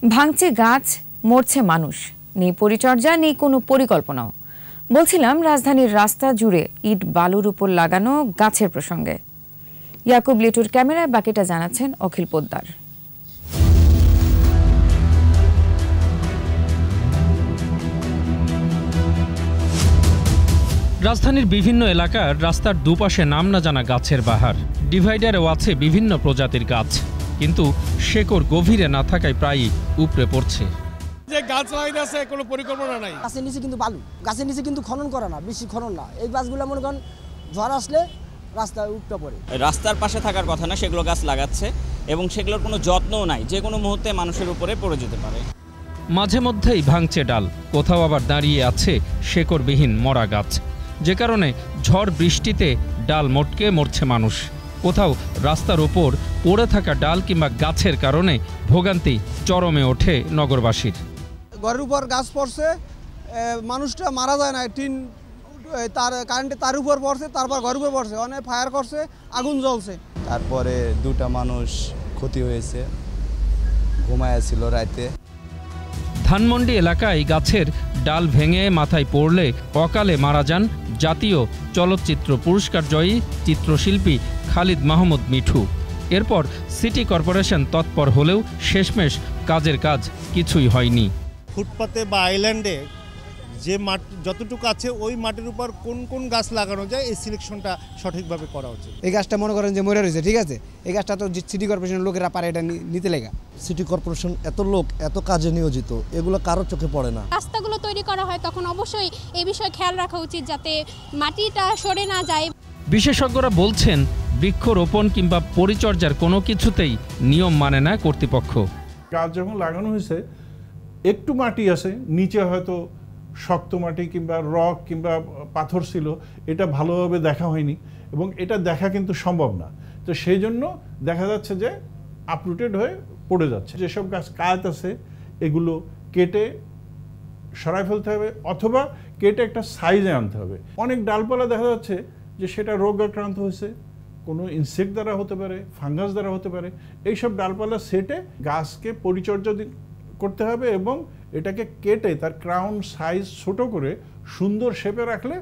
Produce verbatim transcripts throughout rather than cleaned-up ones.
ভাঙছে গাছ, মরছে মানুষ, নেই পরিচর্যা, নেই কোনো পরিকল্পনাও। বলছিলাম রাজধানীর রাস্তা জুড়ে ইট বালুর উপর লাগানো গাছের প্রসঙ্গে। ইয়াকুব লিটুর ক্যামেরায় বাকিটা জানাচ্ছেন অখিল পোদ্দার। রাজধানীর বিভিন্ন এলাকার রাস্তার দুপাশে নাম না জানা গাছের বাহার। ডিভাইডারেও আছে বিভিন্ন প্রজাতির গাছ, কিন্তু শেকড় গভীরে না থাকায় প্রায়ই উপড়ে পড়ছে। যে গাছ লাগাইতে আছে কোনো পরিকল্পনা নাই। গাছের নিচে কিন্তু বালু, গাছের নিচে কিন্তু খনন করা না, বেশি খনন না। এই গাছগুলো মনে করেন ঝড় আসলে রাস্তায় উপড়ে পড়ে। রাস্তার পাশে থাকার কথা না, সেগুলো গাছ লাগাচ্ছে এবং সেগুলোর কোনো যত্নও নাই, যে কোনো মুহূর্তে মানুষের উপরে পড়ে যেতে পারে। মাঝে মধ্যেই ভাঙছে ডাল, কোথাও আবার দাঁড়িয়ে আছে শেকড়বিহীন মরা গাছ, যে কারণে ঝড় বৃষ্টিতে ডাল মটকে মরছে মানুষ। কোথাও রাস্তার ওপর পড়ে থাকা ডাল কিংবা গাছের কারণে ভোগান্তি চরমে ওঠে নগরবাসীর। ঘরের উপর গাছ পড়ছে, মানুষটা মারা যায় না, টিন তার কারেন্টে তার উপর পড়ছে, তারপর ঘরের উপর পড়ছে, অনেক ফায়ার করছে, আগুন জ্বলছে। তারপরে দুটা মানুষ ক্ষতি হয়েছে, ঘুমায় ছিল রাতে। ধানমন্ডি এলাকায় গাছের ডাল ভেঙে মাথায় পড়লে অকালে মারা যান জাতীয় চলচ্চিত্র পুরস্কার জয়ী চিত্রশিল্পী খালিদ মাহমুদ মিঠু। এরপর সিটি কর্পোরেশন তৎপর হলেও শেষমেশ কাজের কাজ কিছুই হয়নি। ফুটপাতে বা আইল্যান্ডে যে মাঠ যতটুকু আছে ওই মাটির উপর কোন কোন গাছ লাগানো যায় এই সিলেকশনটা সঠিকভাবে করা উচিত। এই গাছটা মনে করেন যে মরে রয়েছে, ঠিক আছে, এই গাছটা তো সিটি কর্পোরেশনের লোকেরা পারে এটা নিতে লেগা। সিটি কর্পোরেশন এত লোক এত কাজে নিয়োজিত, এগুলো কারো চোখে পড়ে না। রাস্তাগুলো তৈরি করা হয় তখন অবশ্যই এই বিষয়ে খেয়াল রাখা উচিত যাতে মাটিটা সরে না যায়। বিশেষজ্ঞরা বলছেন বৃক্ষরোপণ কিংবা পরিচর্যার কোনো কিছুতেই নিয়ম মানে না কর্তৃপক্ষ। গাছ যখন লাগানো হয়েছে একটু মাটি আছে, নিচে হয়তো শক্ত মাটি কিংবা রক কিংবা পাথর ছিল, এটা ভালোভাবে দেখা হয়নি এবং এটা দেখা কিন্তু সম্ভব না। তো সেই জন্য দেখা যাচ্ছে যে আপরুটেড হয়ে পড়ে যাচ্ছে। যেসব গাছ কাত আছে এগুলো কেটে সরাই ফেলতে হবে, অথবা কেটে একটা সাইজে আনতে হবে। অনেক ডালপালা দেখা যাচ্ছে যে সেটা রোগ আক্রান্ত হয়েছে, কোনো ইনসেক্ট দ্বারা হতে পারে, ফাঙ্গাস দ্বারা হতে পারে। এইসব ডালপালা সেটে গাছকে পরিচর্যা করতে হবে এবং এটাকে কেটে তার ক্রাউন সাইজ ছোট করে সুন্দর শেপে রাখলে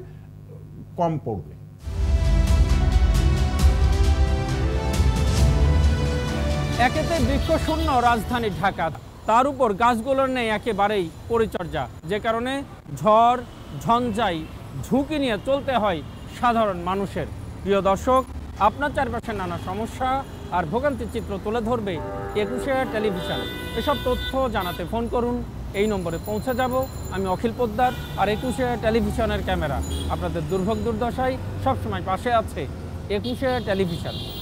কম পড়বে। একেতে বৃক্ষশূন্য রাজধানী ঢাকা, তার উপর গাছগুলোর নেই একেবারেই পরিচর্যা, যে কারণে ঝড় ঝঞ্ঝাই ঝুঁকি নিয়ে চলতে হয় সাধারণ মানুষের। প্রিয় দর্শক, আপনার চারপাশে নানা সমস্যা আর ভোগান্তির চিত্র তুলে ধরবে একুশে টেলিভিশন। এসব তথ্য জানাতে ফোন করুন, এই নম্বরে পৌঁছে যাব। আমি অখিল পোদ্দার, আর একুশে টেলিভিশনের ক্যামেরা আপনাদের দুর্ভোগ দুর্দশায় সবসময় পাশে আছে। একুশে টেলিভিশন।